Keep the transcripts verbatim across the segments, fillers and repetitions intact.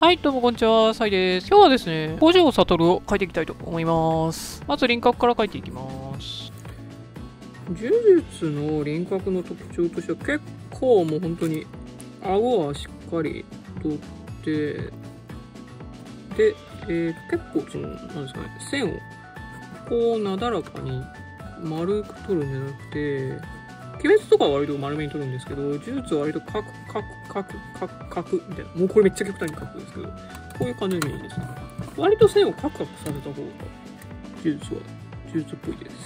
はい、どうもこんにちは、サイです。今日はですね、五条悟を書いていきたいと思います。まず輪郭から書いていきます。呪術の輪郭の特徴としては結構もう本当に顎はしっかり取って、で、えー、結構その、なんですかね、線をこうなだらかに丸く取るんじゃなくて、鬼滅とかは割と丸めに取るんですけど、呪術は割とカクカクカクカクカクみたいな、もうこれめっちゃ極端に書くんですけど、こういう感じのイメージですね。割と線をカクカクさせた方が呪術は呪術っぽいです。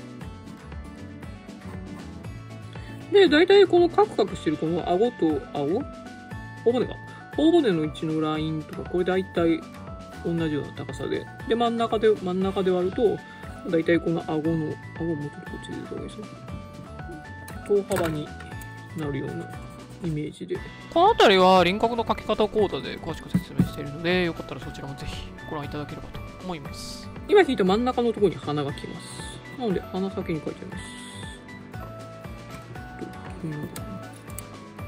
で、大体このカクカクしてるこの顎と顎頬骨か。頬骨の位置のラインとか、これ大体同じような高さで。で、真ん中で、真ん中で割ると、大体この顎の、顎をもうちょっとこっちで入れた方がいいですね。等幅になるようなイメージで。この辺りは輪郭の描き方講座で詳しく説明しているので、よかったらそちらもぜひご覧いただければと思います。今引いた真ん中のところに鼻が来ます。なので、鼻先に描いちゃいます。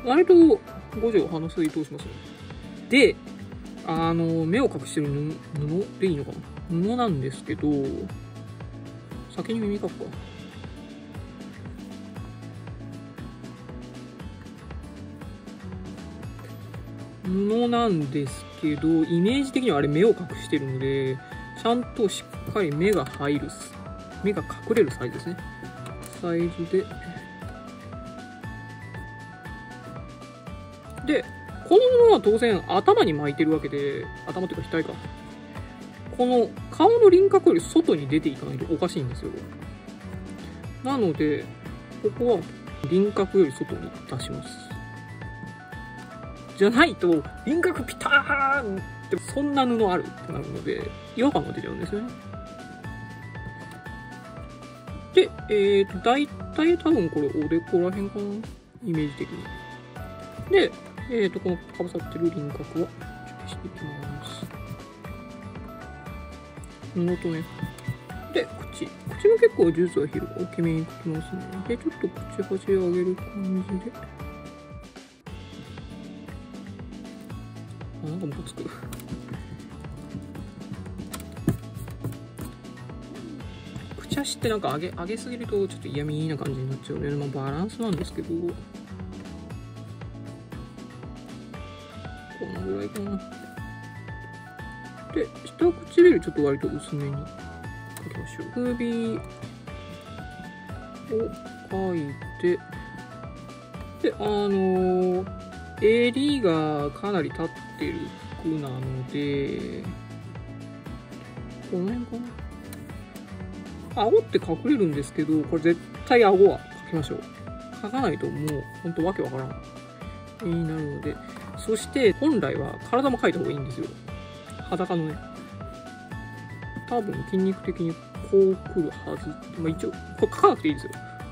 割と五条鼻筋通しますね。で、あの、目を隠してる布、布でいいのかな、布なんですけど、先に耳描くか。布なんですけど、イメージ的にはあれ目を隠してるので、ちゃんとしっかり目が入る、目が隠れるサイズですね。サイズで。で、この布は当然頭に巻いてるわけで、頭というか額か。この顔の輪郭より外に出ていかないとおかしいんですよ。なので、ここは輪郭より外に出します。じゃないと、輪郭ピターンって、そんな布あるってなるので、違和感が出ちゃうんですよね。で、えっと、だいたい多分これおでこら辺かな、イメージ的に。で、えっと、このかぶさってる輪郭は、ちょっとしていきます。布とね。で、口。口も結構ジュースは広大きめに描きますね。で、ちょっと口端上げる感じで。あ、なんかムカつく。口端ってなんか上げ、上げすぎるとちょっと嫌味な感じになっちゃうね。まあバランスなんですけど。このぐらいかな。で、下唇ちょっと割と薄めに描きましょう。首を描いて、で、あのー、襟がかなり立ってる服なので、この辺かな。顎って隠れるんですけど、これ絶対顎は描きましょう。描かないともうほんとわけわからんになるので、そして本来は体も描いた方がいいんですよ。裸のね。多分筋肉的にこう来るはず。まあ一応、これ描かなくていいですよ。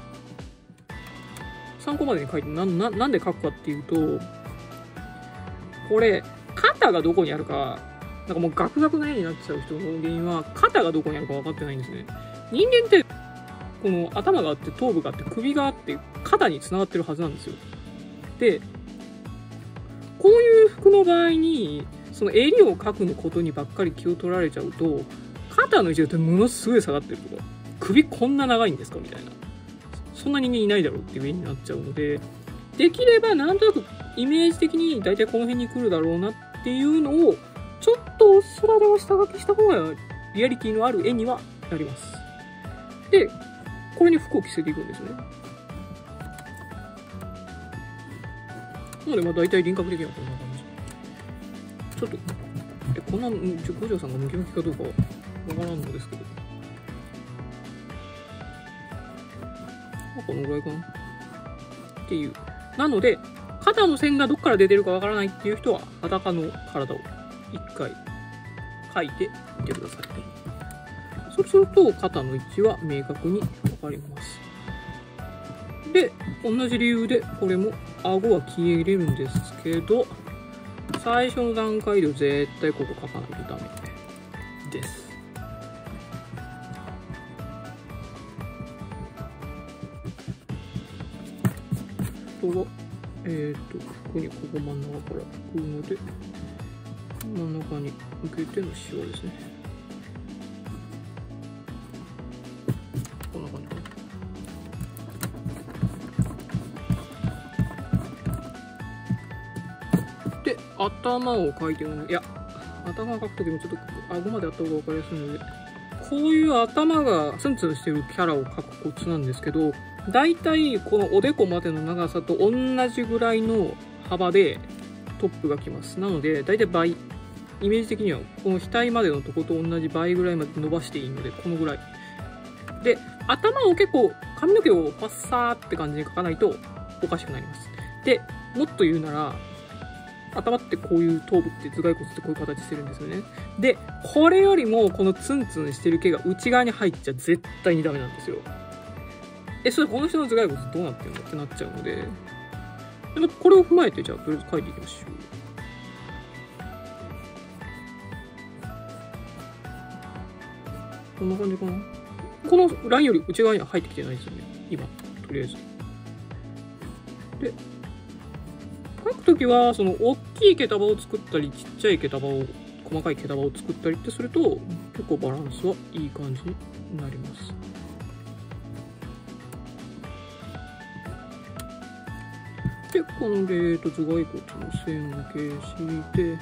参考までに書いてな、な、なんで書くかっていうと、これ、肩がどこにあるか、なんかもうガクガクな絵になっちゃう人の原因は、肩がどこにあるか分かってないんですね。人間って、この頭があって、頭部があって、首があって、肩に繋がってるはずなんですよ。で、こういう服の場合に、その襟を描くのことにばっかり気を取られちゃうと、肩の位置がものすごい下がってるとか、首こんな長いんですかみたいな。そんな人間いないだろうっていう絵になっちゃうので、できればなんとなくイメージ的に大体この辺に来るだろうなっていうのを、ちょっとうっすらでも下書きした方がリアリティのある絵にはなります。で、これに服を着せていくんですね。なので、まあ大体輪郭的にはこんな感じ。ちょっと、え、こんな、五条さんがムキムキかどうかはわからんのですけど。まあ、このぐらいかな。っていう。なので、肩の線がどっから出てるかわからないっていう人は、裸の体を一回描いてみてください。そうすると、肩の位置は明確にわかります。で、同じ理由で、これも顎は消えれるんですけど、最初の段階では絶対ここ描かないとダメです。あとは、えっと、服にここ真ん中から拭くので、 真ん中に向けてのシワですね。こんな感じかな。で、頭を描いてるの。いや、頭を描くときもちょっと顎まであった方が分かりやすいので、こういう頭がツンツンしてるキャラを描くコツなんですけど、だいたいこのおでこまでの長さと同じぐらいの幅でトップがきます。なので、だいたい倍。イメージ的にはこの額までのとこと同じ倍ぐらいまで伸ばしていいので、このぐらい。で、頭を結構髪の毛をパッサーって感じに描かないとおかしくなります。で、もっと言うなら、頭ってこういう頭部って頭蓋骨ってこういう形してるんですよね。で、これよりもこのツンツンしてる毛が内側に入っちゃ絶対にダメなんですよ。え、それこの人の頭蓋骨どうなってるのってなっちゃうので、でもこれを踏まえてじゃあとりあえず描いていきましょう。こんな感じかな。このラインより内側には入ってきてないですよね、今、とりあえず。で、描くときは、その、大きい毛束を作ったり、ちっちゃい毛束を、細かい毛束を作ったりってすると、結構バランスはいい感じになります。で、この、えーと、頭蓋骨の線を消して、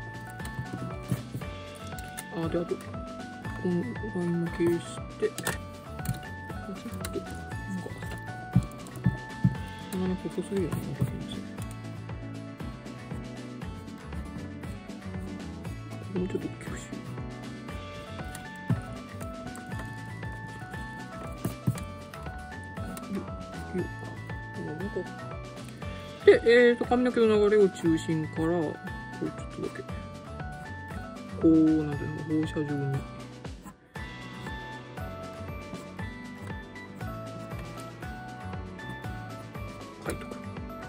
あ、で、あと、このラインを消して、ちょっと、なんか、鼻の細すぎるよね、なんかすみません。もうちょっと大きくしよう。で、えーと、髪の毛の流れを中心から、こうちょっとだけ、こう、なんていうの、放射状に。書いとく。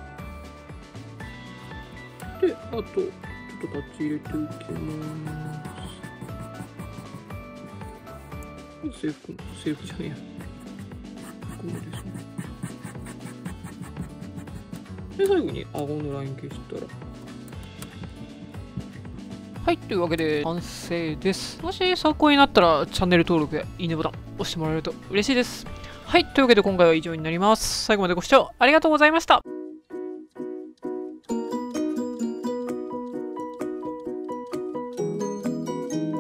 で、あと、ちょっとタッチ入れておきます。制服、制服じゃねえや。ここまでですね。で、最後に顎のライン消したら。はい、というわけで完成です。もし参考になったらチャンネル登録やいいねボタン押してもらえると嬉しいです。はい、というわけで今回は以上になります。最後までご視聴ありがとうございました。